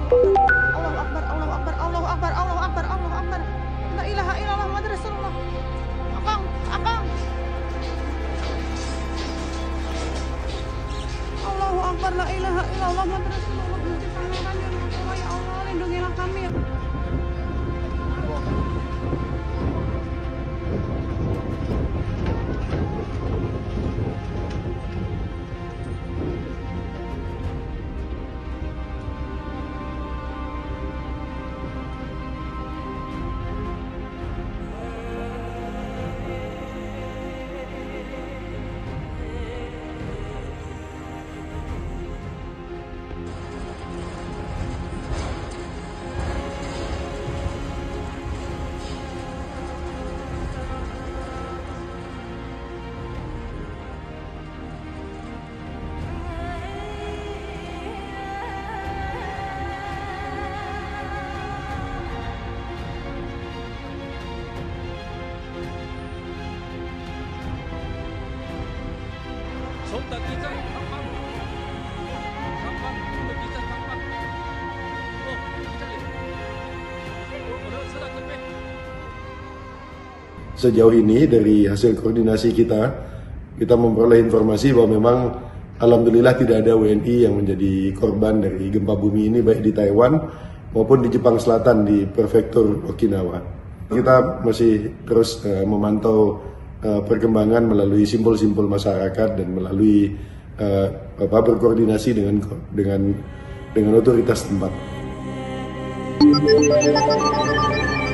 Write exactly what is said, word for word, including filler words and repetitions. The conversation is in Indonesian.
Allahu Akbar, Allahu Akbar, Allahu Akbar, Allahu Akbar, Allahu Akbar. La ilaha illallah Muhammad Rasulullah. Akang, akang. Allahu Akbar, la ilaha illallah Muhammad Rasulullah. Gusti Pangeran yang Maha ya Allah, lindungilah kami ya. Sejauh ini dari hasil koordinasi kita, kita memperoleh informasi bahwa memang alhamdulillah tidak ada W N I yang menjadi korban dari gempa bumi ini baik di Taiwan maupun di Jepang Selatan di Prefektur Okinawa. Kita masih terus uh, memantau uh, perkembangan melalui simpul-simpul masyarakat dan melalui uh, apa, berkoordinasi dengan dengan dengan otoritas tempat.